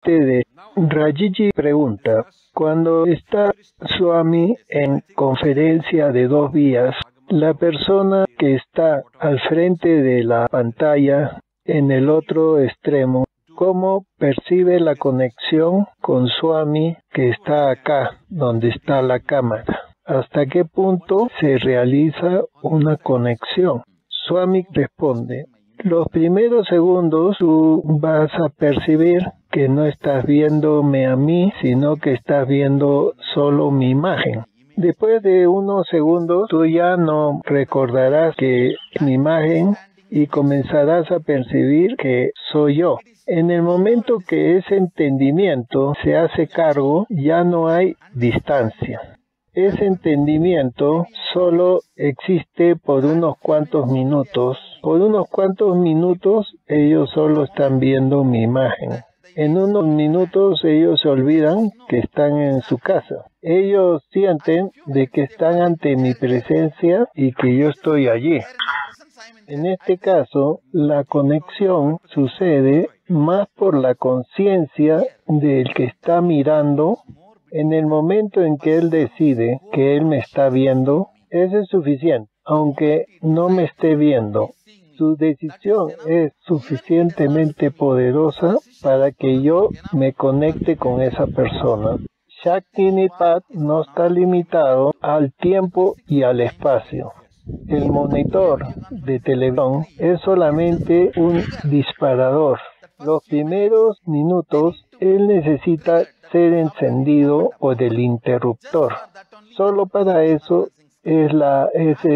Rajiji pregunta, cuando está Swami en conferencia de dos vías, la persona que está al frente de la pantalla en el otro extremo, ¿cómo percibe la conexión con Swami que está acá, donde está la cámara? ¿Hasta qué punto se realiza una conexión? Swami responde, los primeros segundos tú vas a percibir que no estás viéndome a mí, sino que estás viendo solo mi imagen. Después de unos segundos, tú ya no recordarás que mi imagen y comenzarás a percibir que soy yo. En el momento que ese entendimiento se hace cargo, ya no hay distancia. Ese entendimiento solo existe por unos cuantos minutos. Por unos cuantos minutos ellos solo están viendo mi imagen. En unos minutos ellos se olvidan que están en su casa. Ellos sienten de que están ante mi presencia y que yo estoy allí. En este caso, la conexión sucede más por la conciencia del que está mirando. En el momento en que él decide que él me está viendo, eso es suficiente, aunque no me esté viendo. Su decisión es suficientemente poderosa para que yo me conecte con esa persona. Shakti-Nipat no está limitado al tiempo y al espacio. El monitor de televisión es solamente un disparador. Los primeros minutos él necesita ser encendido por el interruptor. Solo para eso es la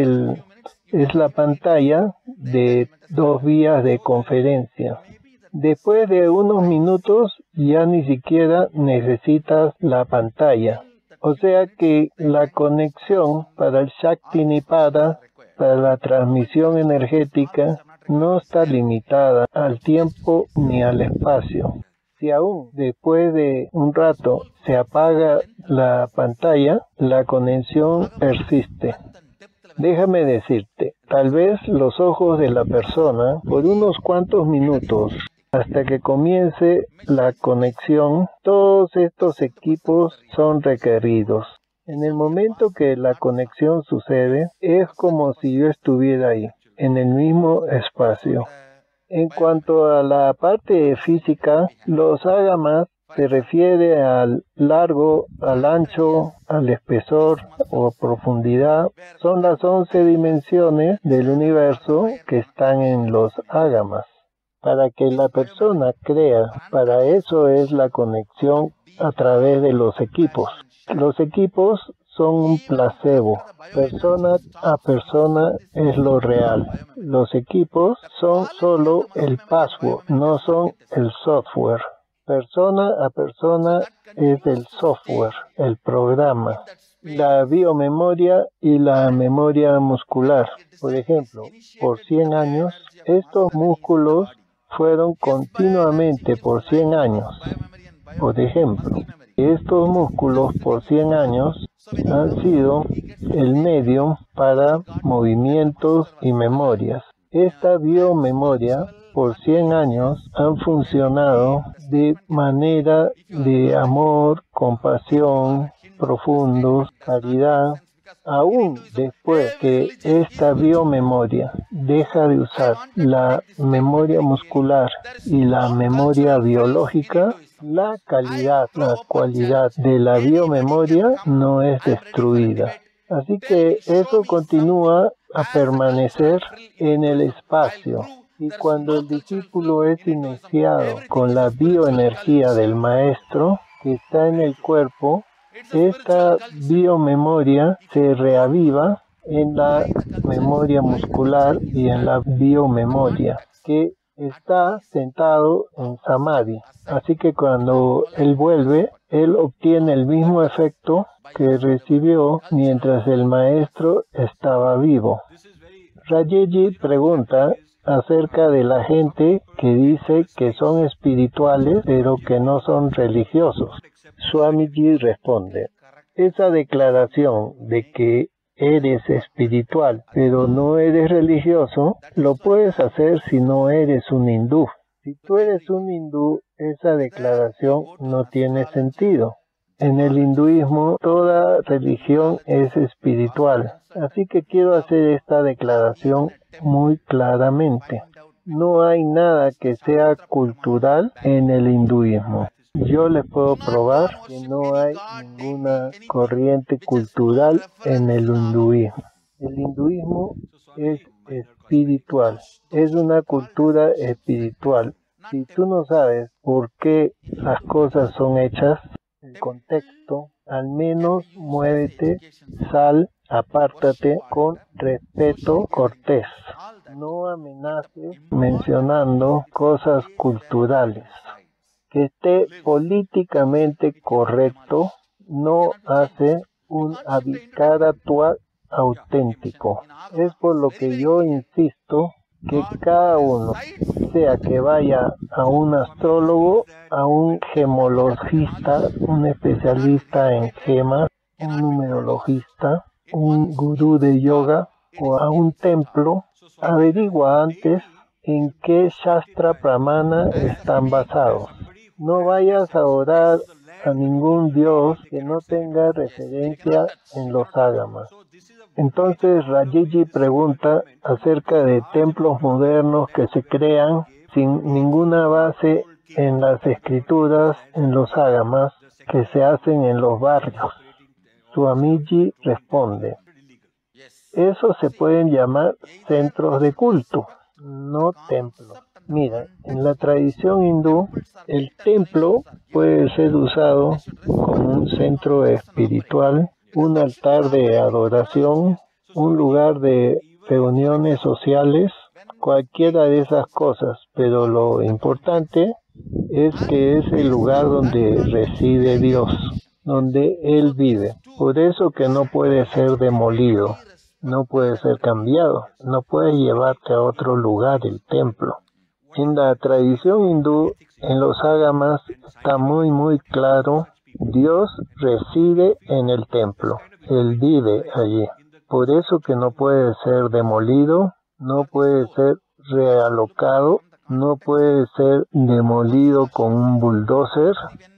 pantalla de dos vías de conferencia. Después de unos minutos ya ni siquiera necesitas la pantalla. O sea que la conexión para el Shakti Nipada, para la transmisión energética, no está limitada al tiempo ni al espacio. Si aún después de un rato se apaga la pantalla, la conexión persiste. Déjame decirte, tal vez los ojos de la persona, por unos cuantos minutos, hasta que comience la conexión, todos estos equipos son requeridos. En el momento que la conexión sucede, es como si yo estuviera ahí, en el mismo espacio. En cuanto a la parte física, los ágamas se refiere al largo, al ancho, al espesor o profundidad. Son las 11 dimensiones del universo que están en los ágamas. Para que la persona crea, para eso es la conexión a través de los equipos. Los equipos son un placebo. Persona a persona es lo real. Los equipos son solo el password, no son el software. Persona a persona es el software, el programa. La biomemoria y la memoria muscular. Por ejemplo, por 100 años, estos músculos fueron continuamente por 100 años. Por ejemplo, estos músculos por 100 años han sido el medio para movimientos y memorias. Esta biomemoria por 100 años han funcionado de manera de amor, compasión, profundos, caridad. Aún después que esta biomemoria deja de usar la memoria muscular y la memoria biológica, la calidad, la cualidad de la biomemoria no es destruida. Así que eso continúa a permanecer en el espacio. Y cuando el discípulo es iniciado con la bioenergía del maestro que está en el cuerpo, esta biomemoria se reaviva en la memoria muscular y en la biomemoria que está sentado en Samadhi. Así que cuando él vuelve, él obtiene el mismo efecto que recibió mientras el maestro estaba vivo. Rajeji pregunta acerca de la gente que dice que son espirituales pero que no son religiosos. Swamiji responde, esa declaración de que eres espiritual pero no eres religioso, lo puedes hacer si no eres un hindú. Si tú eres un hindú esa declaración no tiene sentido. En el hinduismo toda religión es espiritual, así que quiero hacer esta declaración muy claramente. No hay nada que sea cultural en el hinduismo. Yo les puedo probar que no hay ninguna corriente cultural en el hinduismo. El hinduismo es espiritual, es una cultura espiritual. Si tú no sabes por qué las cosas son hechas, el contexto, al menos muévete, sal, apártate con respeto cortés. No amenaces mencionando cosas culturales. Que esté políticamente correcto no hace un abhikaratua auténtico. Es por lo que yo insisto que cada uno, sea que vaya a un astrólogo, a un gemologista, un especialista en gemas, un numerologista, un gurú de yoga o a un templo, averigua antes en qué Shastra Pramana están basados. No vayas a orar a ningún dios que no tenga referencia en los ágamas. Entonces Rajiji pregunta acerca de templos modernos que se crean sin ninguna base en las escrituras, en los ágamas, que se hacen en los barrios. Swamiji responde, eso se pueden llamar centros de culto, no templos. Mira, en la tradición hindú, el templo puede ser usado como un centro espiritual, un altar de adoración, un lugar de reuniones sociales, cualquiera de esas cosas, pero lo importante es que es el lugar donde reside Dios, donde Él vive. Por eso que no puede ser demolido, no puede ser cambiado, no puede llevarte a otro lugar el templo. En la tradición hindú, en los ágamas, está muy claro, Dios reside en el templo, Él vive allí. Por eso que no puede ser demolido, no puede ser realocado, no puede ser demolido con un bulldozer.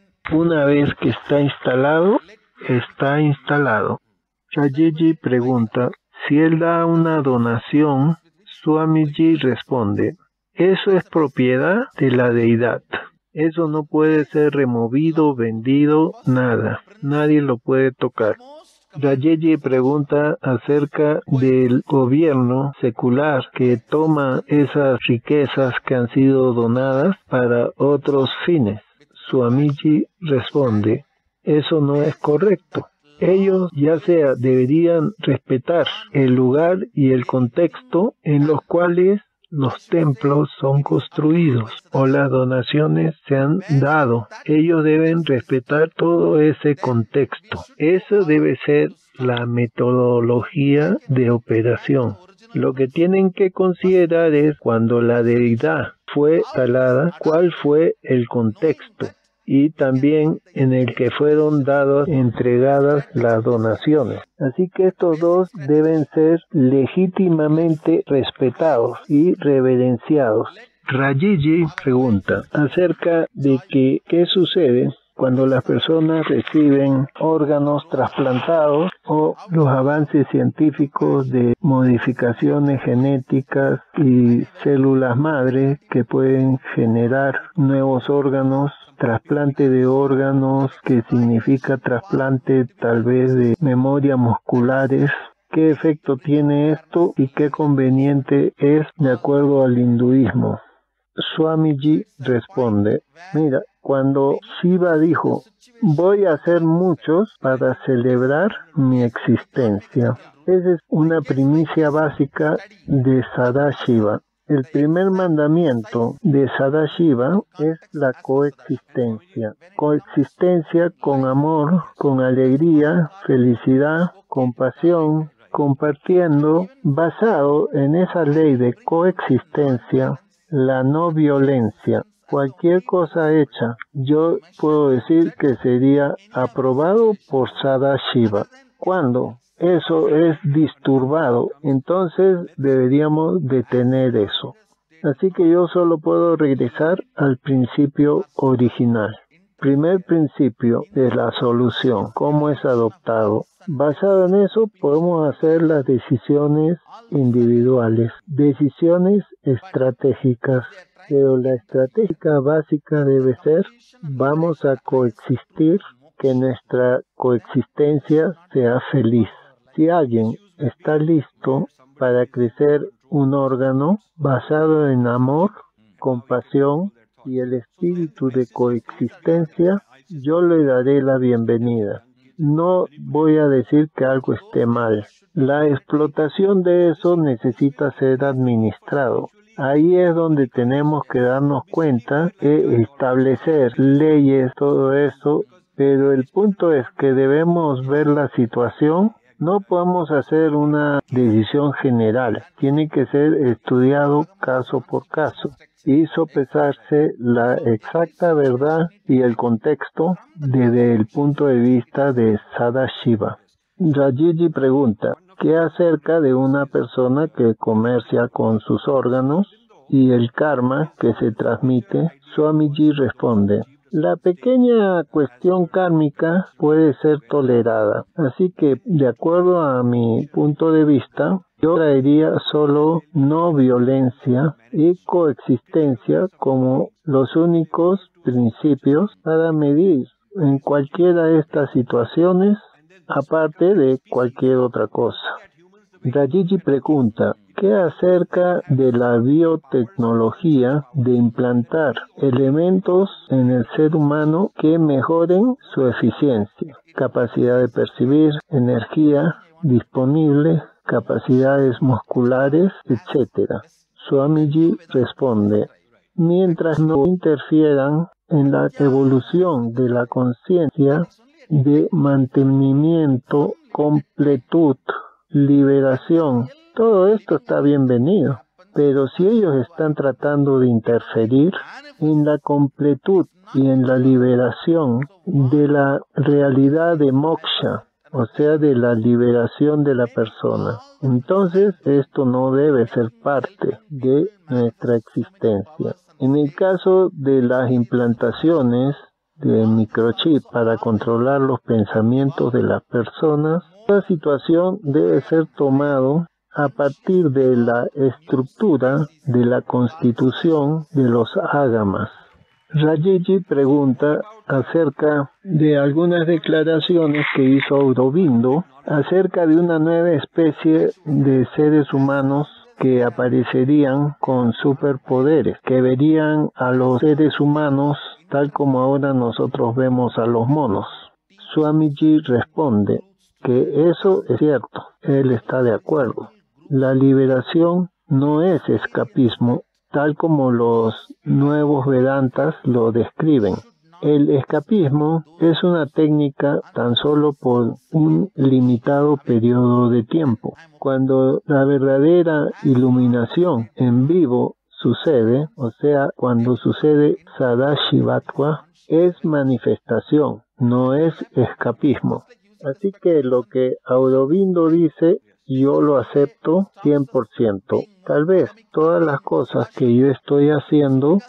Una vez que está instalado, está instalado. Rajiji pregunta, si él da una donación, Swamiji responde, eso es propiedad de la deidad. Eso no puede ser removido, vendido, nada. Nadie lo puede tocar. Rajiji pregunta acerca del gobierno secular que toma esas riquezas que han sido donadas para otros fines. Swamiji responde, eso no es correcto. Ellos ya sea deberían respetar el lugar y el contexto en los cuales los templos son construidos o las donaciones se han dado. Ellos deben respetar todo ese contexto. Eso debe ser la metodología de operación. Lo que tienen que considerar es cuando la deidad fue talada, cuál fue el contexto y también en el que fueron entregadas las donaciones. Así que estos dos deben ser legítimamente respetados y reverenciados. Rajiji pregunta acerca de qué sucede cuando las personas reciben órganos trasplantados o los avances científicos de modificaciones genéticas y células madre que pueden generar nuevos órganos, trasplante de órganos, que significa trasplante tal vez de memorias musculares. ¿Qué efecto tiene esto y qué conveniente es de acuerdo al hinduismo? Swamiji responde, mira, cuando Shiva dijo, voy a hacer muchos para celebrar mi existencia. Esa es una primicia básica de Sadashiva. El primer mandamiento de Sadashiva es la coexistencia. Coexistencia con amor, con alegría, felicidad, compasión, compartiendo, basado en esa ley de coexistencia, la no violencia. Cualquier cosa hecha, yo puedo decir que sería aprobado por Sadashiva. ¿Cuándo? Eso es disturbado, entonces deberíamos detener eso. Así que yo solo puedo regresar al principio original. Primer principio de la solución, cómo es adoptado. Basado en eso podemos hacer las decisiones individuales, decisiones estratégicas. Pero la estrategia básica debe ser, vamos a coexistir, que nuestra coexistencia sea feliz. Si alguien está listo para crecer un órgano basado en amor, compasión y el espíritu de coexistencia, yo le daré la bienvenida. No voy a decir que algo esté mal. La explotación de eso necesita ser administrado. Ahí es donde tenemos que darnos cuenta de establecer leyes, todo eso, pero el punto es que debemos ver la situación. No podemos hacer una decisión general, tiene que ser estudiado caso por caso y sopesarse la exacta verdad y el contexto desde el punto de vista de Sadashiva. Rajiji pregunta, ¿qué acerca de una persona que comercia con sus órganos y el karma que se transmite? Swamiji responde, la pequeña cuestión kármica puede ser tolerada, así que de acuerdo a mi punto de vista, yo traería solo no violencia y coexistencia como los únicos principios para medir en cualquiera de estas situaciones, aparte de cualquier otra cosa. Rajiji pregunta, ¿qué acerca de la biotecnología de implantar elementos en el ser humano que mejoren su eficiencia, capacidad de percibir, energía disponible, capacidades musculares, etcétera? Swamiji responde, mientras no interfieran en la evolución de la conciencia de mantenimiento, completud, liberación, todo esto está bienvenido, pero si ellos están tratando de interferir en la completud y en la liberación de la realidad de moksha, o sea, de la liberación de la persona, entonces esto no debe ser parte de nuestra existencia. En el caso de las implantaciones de microchip para controlar los pensamientos de las personas, esta situación debe ser tomado a partir de la estructura de la constitución de los ágamas. Rajiji pregunta acerca de algunas declaraciones que hizo Aurobindo acerca de una nueva especie de seres humanos que aparecerían con superpoderes, que verían a los seres humanos tal como ahora nosotros vemos a los monos. Swamiji responde que eso es cierto, él está de acuerdo. La liberación no es escapismo, tal como los nuevos Vedantas lo describen. El escapismo es una técnica tan solo por un limitado periodo de tiempo. Cuando la verdadera iluminación en vivo sucede, o sea, cuando sucede Sadashivatva, es manifestación, no es escapismo. Así que lo que Aurobindo dice, yo lo acepto 100%. Tal vez todas las cosas que yo estoy haciendo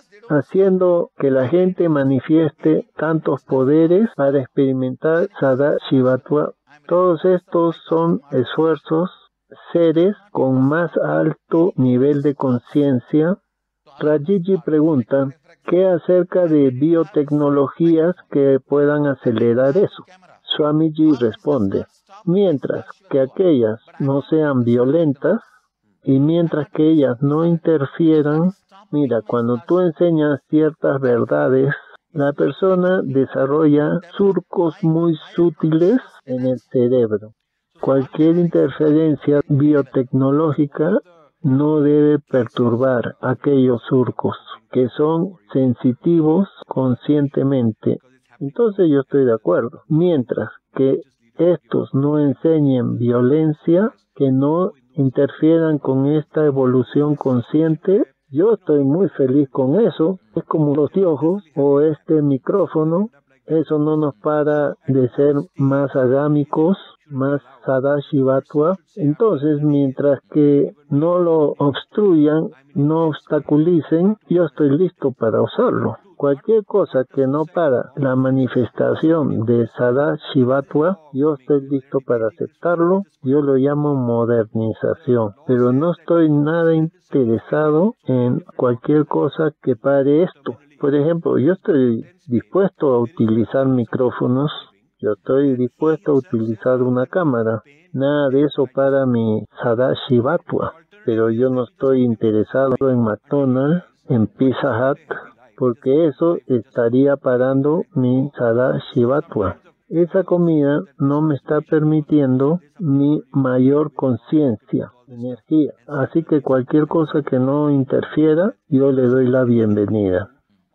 que la gente manifieste tantos poderes para experimentar Sadashivatva, todos estos son esfuerzos, seres con más alto nivel de conciencia. Rajiji pregunta, ¿qué acerca de biotecnologías que puedan acelerar eso? Swamiji responde, mientras que aquellas no sean violentas y mientras que ellas no interfieran, mira, cuando tú enseñas ciertas verdades, la persona desarrolla surcos muy sutiles en el cerebro. Cualquier interferencia biotecnológica no debe perturbar aquellos surcos que son sensitivos conscientemente. Entonces yo estoy de acuerdo. Mientras que estos no enseñen violencia, que no interfieran con esta evolución consciente, yo estoy muy feliz con eso. Es como los ojos o este micrófono. eso no nos para de ser más agámicos, más sadashivatva. Entonces, mientras que no lo obstruyan, no obstaculicen, yo estoy listo para usarlo. Cualquier cosa que no para la manifestación de sadashivatva, yo estoy listo para aceptarlo. Yo lo llamo modernización, pero no estoy nada interesado en cualquier cosa que pare esto. Por ejemplo, yo estoy dispuesto a utilizar micrófonos, yo estoy dispuesto a utilizar una cámara. Nada de eso para mi sadashivatva, pero yo no estoy interesado en McDonald's, en Pizza Hut, porque eso estaría parando mi sadashivatva. Esa comida no me está permitiendo mi mayor conciencia, energía. Así que cualquier cosa que no interfiera, yo le doy la bienvenida.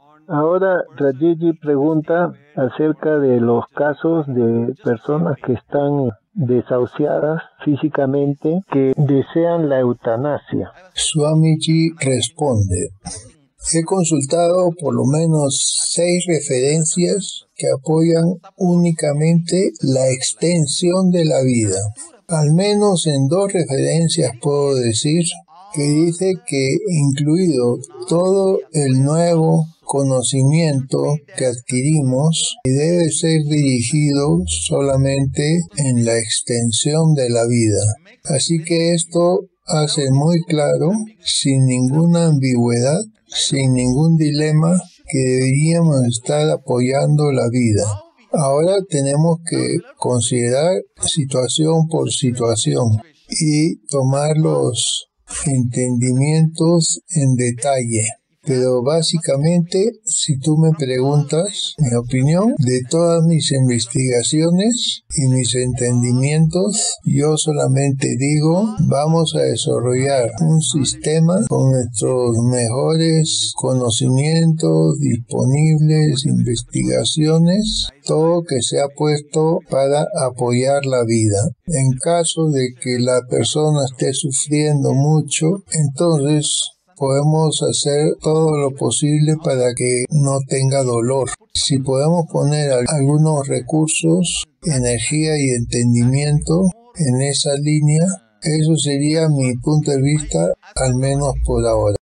Ahora Rajiji pregunta acerca de los casos de personas que están desahuciadas físicamente, que desean la eutanasia. Swamiji responde: he consultado por lo menos 6 referencias que apoyan únicamente la extensión de la vida. Al menos en 2 referencias puedo decir que dice que incluido todo el nuevo conocimiento que adquirimos debe ser dirigido solamente en la extensión de la vida. Así que esto hace muy claro, sin ninguna ambigüedad, sin ningún dilema, que deberíamos estar apoyando la vida. Ahora tenemos que considerar situación por situación y tomar los entendimientos en detalle. Pero básicamente, si tú me preguntas mi opinión, de todas mis investigaciones y mis entendimientos, yo solamente digo, vamos a desarrollar un sistema con nuestros mejores conocimientos disponibles, investigaciones, todo que se ha puesto para apoyar la vida. En caso de que la persona esté sufriendo mucho, entonces podemos hacer todo lo posible para que no tenga dolor. Si podemos poner algunos recursos, energía y entendimiento en esa línea, eso sería mi punto de vista, al menos por ahora.